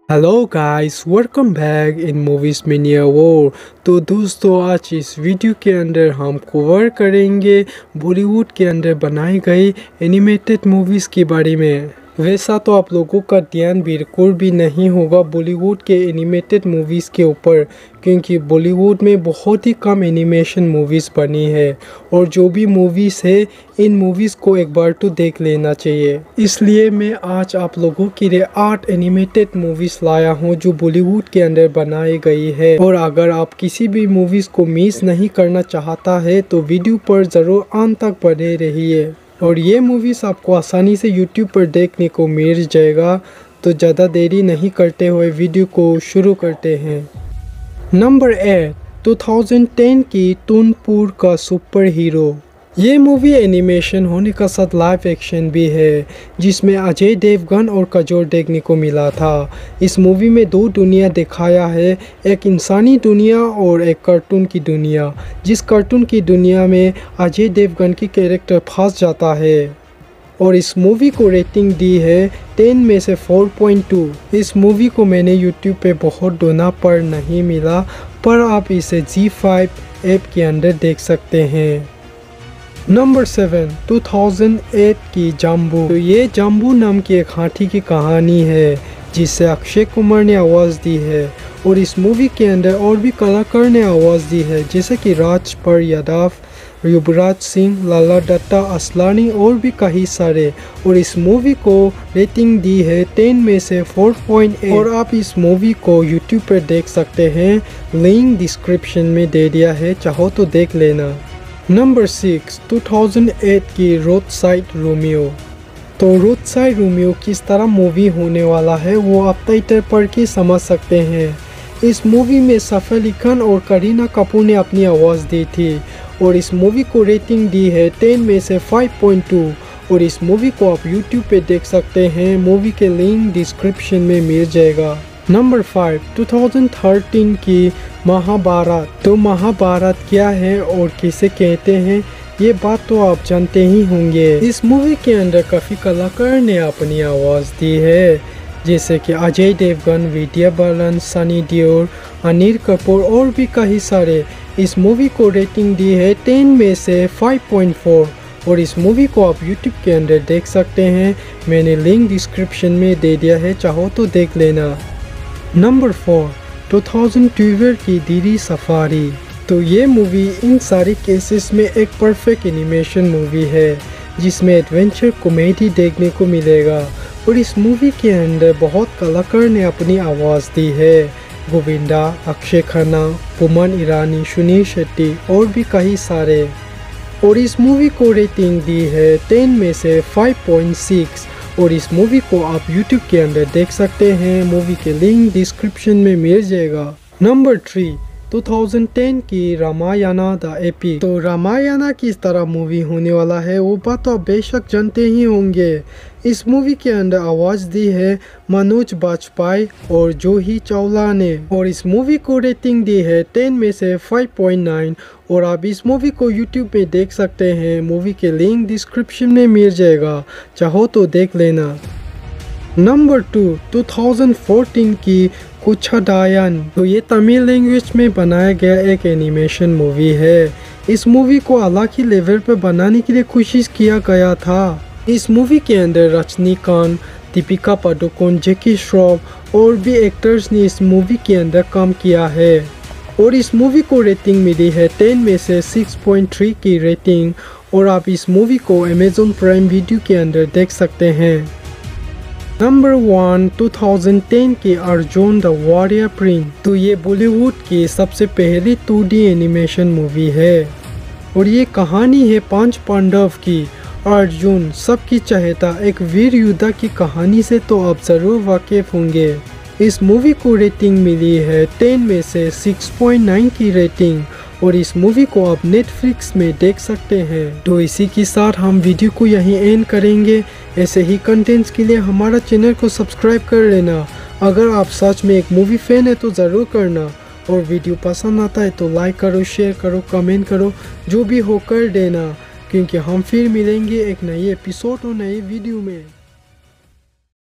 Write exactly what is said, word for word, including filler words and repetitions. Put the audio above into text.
Hello guys, welcome back in movies mania war. तो दोस्तों, आज इस वीडियो के अंदर हम कवर करेंगे बॉलीवुड के अंदर बनाई गई एनिमेटेड मूवीज़ के बारे में। वैसा तो आप लोगों का ध्यान बिल्कुल भी नहीं होगा बॉलीवुड के एनिमेटेड मूवीज़ के ऊपर, क्योंकि बॉलीवुड में बहुत ही कम एनिमेशन मूवीज़ बनी है और जो भी मूवीज़ है इन मूवीज़ को एक बार तो देख लेना चाहिए। इसलिए मैं आज आप लोगों के लिए आठ एनिमेटेड मूवीज़ लाया हूँ जो बॉलीवुड के अंदर बनाई गई है। और अगर आप किसी भी मूवीज़ को मिस नहीं करना चाहता है तो वीडियो पर ज़रूर अंत तक बने रहिए। और ये मूवीज़ आपको आसानी से यूट्यूब पर देखने को मिल जाएगा। तो ज़्यादा देरी नहीं करते हुए वीडियो को शुरू करते हैं। नंबर एट, दो हज़ार दस की टूनपुर का सुपर हीरो। ये मूवी एनिमेशन होने का साथ लाइव एक्शन भी है, जिसमें अजय देवगन और काजोल देखने को मिला था। इस मूवी में दो दुनिया दिखाया है, एक इंसानी दुनिया और एक कार्टून की दुनिया। जिस कार्टून की दुनिया में अजय देवगन की कैरेक्टर फंस जाता है। और इस मूवी को रेटिंग दी है टेन में से फोर पॉइंट टू। इस मूवी को मैंने यूट्यूब पे बहुत ढूंढा पर नहीं मिला, पर आप इसे जी फाइव ऐप के अंदर देख सकते हैं। नंबर सेवन, दो हज़ार आठ की जाम्बू। तो ये जाम्बू नाम की एक हाथी की कहानी है जिसे अक्षय कुमार ने आवाज़ दी है। और इस मूवी के अंदर और भी कलाकार ने आवाज़ दी है, जैसे कि राजपाल यादव, युवराज सिंह, लाला दत्ता असलानी और भी कई सारे। और इस मूवी को रेटिंग दी है टेन में से फोर पॉइंट एट। और आप इस मूवी को यूट्यूब पर देख सकते हैं, लिंक डिस्क्रिप्शन में दे दिया है, चाहो तो देख लेना। नंबर सिक्स, दो हज़ार आठ की रोड साइड रोमियो। तो रोड साइड रोमियो किस तरह मूवी होने वाला है वो आप टाइटल पढ़ के समझ सकते हैं। इस मूवी में सैफ अली खान और करीना कपूर ने अपनी आवाज़ दी थी। और इस मूवी को रेटिंग दी है टेन में से फाइव पॉइंट टू। और इस मूवी को आप यूट्यूब पे देख सकते हैं, मूवी के लिंक डिस्क्रिप्शन में मिल जाएगा। नंबर फाइव, दो हज़ार तेरह की महाभारत। तो महाभारत क्या है और किसे कहते हैं ये बात तो आप जानते ही होंगे। इस मूवी के अंदर काफ़ी कलाकार ने अपनी आवाज़ दी है, जैसे कि अजय देवगन, विद्या बालन, सनी देओल, अनिल कपूर और भी कई सारे। इस मूवी को रेटिंग दी है टेन में से फाइव पॉइंट फोर। और इस मूवी को आप यूट्यूब के अंदर देख सकते हैं, मैंने लिंक डिस्क्रिप्शन में दे दिया है, चाहो तो देख लेना। नंबर फोर, दो हज़ार बारह की दीदी सफारी। तो ये मूवी इन सारे केसेस में एक परफेक्ट एनिमेशन मूवी है, जिसमें एडवेंचर कॉमेडी देखने को मिलेगा। और इस मूवी के अंदर बहुत कलाकार ने अपनी आवाज़ दी है, गोविंदा, अक्षय खन्ना, बोमन ईरानी, सुनील शेट्टी और भी कई सारे। और इस मूवी को रेटिंग दी है टेन में से फाइव पॉइंट सिक्स। और इस मूवी को आप YouTube के अंदर देख सकते हैं, मूवी के लिंक डिस्क्रिप्शन में मिल जाएगा। नंबर थ्री, दो हज़ार दस की रामायणा द एपिक। तो रामायणा किस तरह मूवी होने वाला है वो बात तो आप बेशक जानते ही होंगे। इस मूवी के अंदर आवाज़ दी है मनोज बाजपेयी और जूही चावला ने। और इस मूवी को रेटिंग दी है टेन में से फाइव पॉइंट नाइन। और आप इस मूवी को यूट्यूब पे देख सकते हैं, मूवी के लिंक डिस्क्रिप्शन में मिल जाएगा, चाहो तो देख लेना। नंबर टू, दो हज़ार चौदह की कुछादायन। तो ये तमिल लैंग्वेज में बनाया गया एक एनिमेशन मूवी है। इस मूवी को अलग ही लेवल पर बनाने के लिए कोशिश किया गया था। इस मूवी के अंदर रजनीकांत, दीपिका पादुकोण, जैकी श्रॉफ और भी एक्टर्स ने इस मूवी के अंदर काम किया है। और इस मूवी को रेटिंग मिली है टेन में से सिक्स पॉइंट थ्री की रेटिंग। और आप इस मूवी को अमेज़न प्राइम वीडियो के अंदर देख सकते हैं। नंबर वन, दो हज़ार दस की अर्जुन द वॉरियर प्रिंस। तो ये बॉलीवुड की सबसे पहली टू डी एनिमेशन मूवी है। और ये कहानी है पांच पांडव की। अर्जुन सबकी चाहता एक वीर योद्धा की कहानी से तो आप ज़रूर वाकिफ होंगे। इस मूवी को रेटिंग मिली है टेन में से सिक्स पॉइंट नाइन की रेटिंग। और इस मूवी को आप नेटफ्लिक्स में देख सकते हैं। तो इसी के साथ हम वीडियो को यहीं एंड करेंगे। ऐसे ही कंटेंट्स के लिए हमारा चैनल को सब्सक्राइब कर लेना। अगर आप सच में एक मूवी फैन है तो ज़रूर करना। और वीडियो पसंद आता है तो लाइक करो, शेयर करो, कमेंट करो, जो भी हो कर देना, क्योंकि हम फिर मिलेंगे एक नई एपिसोड और नई वीडियो में।